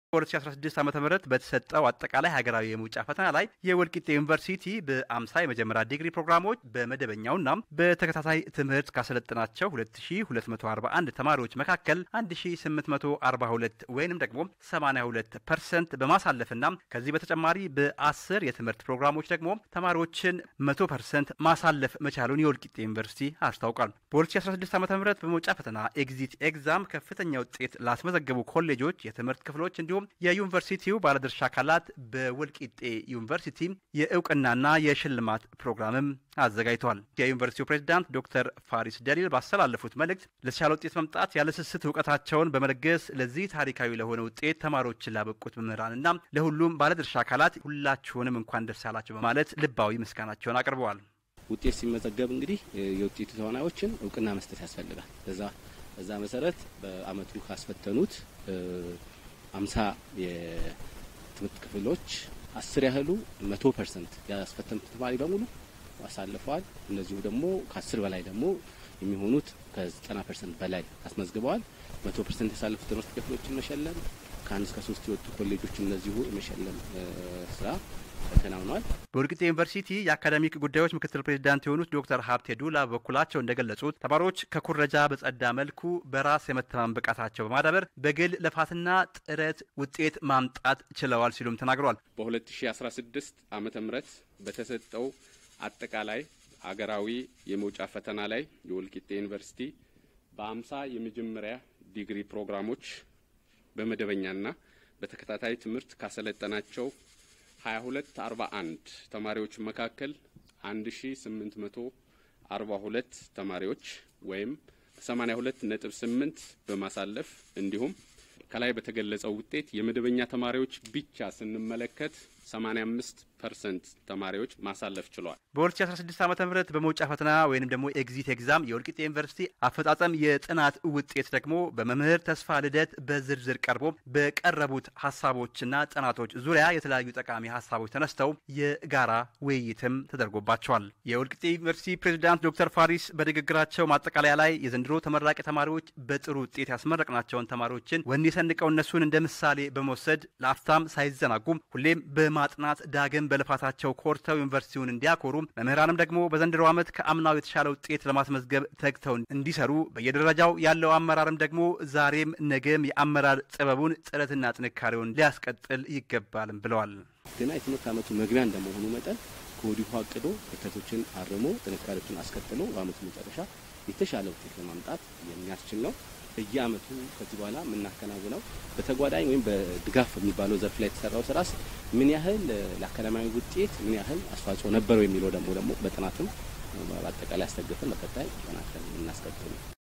በ2016 ዓመተ ምህረት በተሰጠው አጠቃላይ ሀገራዊ የመውጫ ፈተና ላይ የወልቂጤ ዩኒቨርሲቲ በ50 የመጀመሪያ ዲግሪ ፕሮግራሞች በመደበኛውና በተከታታይ ትምህርት ካሰለጠናቸው 2241 ተማሪዎች መካከል 1842 ወይንም ደግሞ 82% በማሳለፍና ከዚህ በተጨማሪ በ10 የትምህርት ፕሮግራሞች ደግሞ ተማሪዎችን 100% ማሳለፍ መቻሉን የወልቂጤ ዩኒቨርሲቲ አስታውቋል። በ2016 ዓመተ ምህረት በመውጫ ፈተና ኤግዚት ኤግዛም ከፍተኛ ውጤት ላስመዘገቡ ኮሌጆች የትምህርት ክፍሎች እንዲሁም የዩኒቨርሲቲው ባለድርሻ አካላት በወልቂጤ ዩኒቨርሲቲ የእውቅናና የሽልማት ፕሮግራምም አዘጋጅተዋል። የዩኒቨርሲቲው ፕሬዝዳንት ዶክተር ፋሪስ ደሊል ባስተላለፉት መልእክት ለተሻለ ውጤት መምጣት ያለ ስስት እውቀታቸውን በመለገስ ለዚህ ታሪካዊ ለሆነ ውጤት ተማሪዎችን ላበቁት መምህራንና ለሁሉም ባለድርሻ አካላት ሁላችሁንም እንኳን ደስ ያላችሁ በማለት ልባዊ ምስጋናቸውን አቅርበዋል። ውጤት ሲመዘገብ እንግዲህ የውጤቱ ተዋናዮችን እውቅና መስጠት ያስፈልጋል። በዛ መሰረት በአመቱ ካስፈተኑት 50 የትምህርት ክፍሎች 10 ያህሉ 100% ያስፈተኑት ተማሪ በሙሉ አሳልፈዋል። እነዚሁ ደግሞ ከ10 በላይ ደግሞ የሚሆኑት ከ90% በላይ አስመዝግበዋል። 100% ያሳለፉት ትምህርት ክፍሎችን መሸለም ከ1 እስከ 3 የወጡ ኮሌጆችን እነዚሁ የመሸለም ስራ ተከናውኗል። በወልቂጤ ዩኒቨርሲቲ የአካዳሚክ ጉዳዮች ምክትል ፕሬዝዳንት የሆኑት ዶክተር ሀብቴ ዱላ በኩላቸው እንደገለጹት ተማሪዎች ከኩረጃ በጸዳ መልኩ በራስ የመተማመን ብቃታቸው በማዳበር በግል ልፋትና ጥረት ውጤት ማምጣት ችለዋል ሲሉም ተናግረዋል። በ2016 ዓመተ ምህረት በተሰጠው አጠቃላይ አገራዊ የመውጫ ፈተና ላይ የወልቂጤ ዩኒቨርሲቲ በ50 የመጀመሪያ ዲግሪ ፕሮግራሞች በመደበኛና በተከታታይ ትምህርት ካሰለጠናቸው 2241 ተማሪዎች መካከል 1842 ተማሪዎች ወይም 82.8 በማሳለፍ እንዲሁም ከላይ በተገለጸው ውጤት የመደበኛ ተማሪዎች ብቻ ስንመለከት 85% ተማሪዎች ማሳለፍ ችለዋል። በ2016 ዓመተ ምህረት በመውጫ ፈተና ወይንም ደግሞ ኤግዚት ኤግዛም የወልቂጤ ዩኒቨርሲቲ አፈጻጸም የጥናት ውጤት ደግሞ በመምህር ተስፋ ልደት በዝርዝር ቀርቦ በቀረቡት ሐሳቦችና ጥናቶች ዙሪያ የተለያዩ ጠቃሚ ሐሳቦች ተነስተው የጋራ ውይይትም ተደርጎባቸዋል። የወልቂጤ ዩኒቨርሲቲ ፕሬዝዳንት ዶክተር ፋሪስ በንግግራቸው ማጠቃለያ ላይ የዘንድሮ ተመራቂ ተማሪዎች በጥሩ ውጤት ያስመረቅናቸውን ተማሪዎችን ወኔ ሰንቀው እነሱን እንደ ምሳሌ በመውሰድ ለአፍታም ሳይዘናጉም ሁሌም በማጥናት ዳግም በልፋታቸው ኮርተው ዩኒቨርሲቲውን እንዲያኮሩ መምህራንም ደግሞ በዘንድሮ ዓመት ከአምናው የተሻለ ውጤት ለማስመዝገብ ተግተው እንዲሰሩ በየደረጃው ያለው አመራርም ደግሞ ዛሬም ነገም የአመራር ጥበቡን ጥረትና ጥንካሬውን ሊያስቀጥል ይገባልም ብለዋል። ገና የትምህርት ዓመቱ መግቢያ እንደመሆኑ መጠን ከወዲሁ አቅዶ ክፍተቶችን አርሞ ጥንካሬዎችን አስቀጥሎ በዓመቱ መጨረሻ የተሻለ ውጤት ለማምጣት የሚያስችል ነው። በየዓመቱ ከዚህ በኋላ የምናከናውነው በተጓዳኝ ወይም በድጋፍ የሚባለው ዘርፍ ላይ የተሰራው ስራስ ምን ያህል ለአካዳሚያዊ ውጤት ምን ያህል አስተዋጽኦ ነበረው የሚለው ደግሞ በጥናትም በአጠቃላይ አስተግፈን በቀጣይ ተናክረን እናስቀጥል።